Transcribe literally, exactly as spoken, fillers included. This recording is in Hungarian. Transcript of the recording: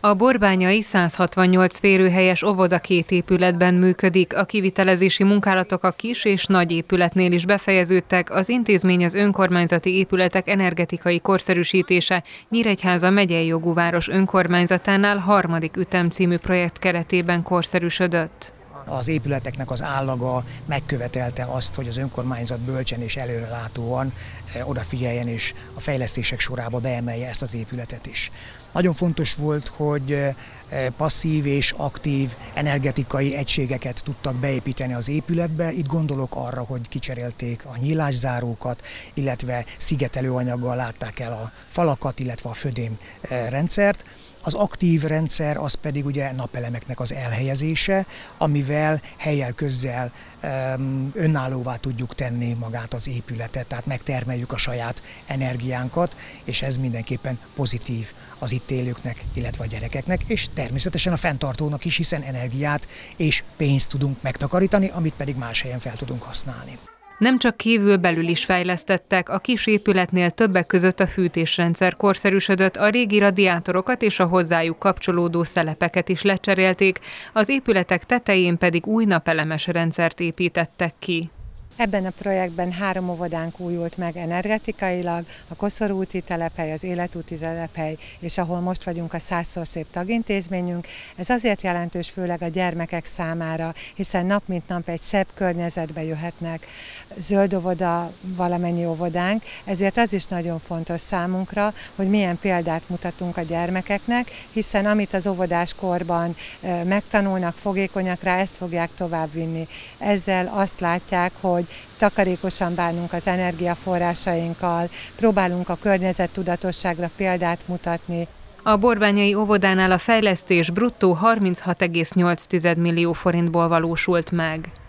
A borbányai száz hatvannyolc férőhelyes óvoda két épületben működik, a kivitelezési munkálatok a kis és nagy épületnél is befejeződtek, az intézmény az önkormányzati épületek energetikai korszerűsítése Nyíregyháza megyei jogú város önkormányzatánál harmadik ütem című projekt keretében korszerűsödött. Az épületeknek az állaga megkövetelte azt, hogy az önkormányzat bölcsen és előrelátóan odafigyeljen és a fejlesztések sorába beemelje ezt az épületet is. Nagyon fontos volt, hogy passzív és aktív energetikai egységeket tudtak beépíteni az épületbe. Itt gondolok arra, hogy kicserélték a nyílászárókat, illetve szigetelőanyaggal látták el a falakat, illetve a födém rendszert. Az aktív rendszer az pedig ugye napelemeknek az elhelyezése, amivel helyjel közzel önállóvá tudjuk tenni magát az épületet, tehát megtermeljük a saját energiánkat, és ez mindenképpen pozitív az itt élőknek, illetve a gyerekeknek, és természetesen a fenntartónak is, hiszen energiát és pénzt tudunk megtakarítani, amit pedig más helyen fel tudunk használni. Nem csak kívül belül is fejlesztettek, a kis épületnél többek között a fűtésrendszer korszerűsödött, a régi radiátorokat és a hozzájuk kapcsolódó szelepeket is lecserélték, az épületek tetején pedig új napelemes rendszert építettek ki. Ebben a projektben három óvodánk újult meg energetikailag, a Koszorúti telephely, az Életúti telephely, és ahol most vagyunk a Százszor Szép tagintézményünk. Ez azért jelentős főleg a gyermekek számára, hiszen nap mint nap egy szebb környezetbe jöhetnek. Zöld óvoda valamennyi óvodánk, ezért az is nagyon fontos számunkra, hogy milyen példát mutatunk a gyermekeknek, hiszen amit az óvodás korban megtanulnak, fogékonyak rá, ezt fogják továbbvinni. Ezzel azt látják, hogy takarékosan bánunk az energiaforrásainkkal, próbálunk a környezettudatosságra példát mutatni. A borbányai óvodánál a fejlesztés bruttó harminchat egész nyolc millió forintból valósult meg.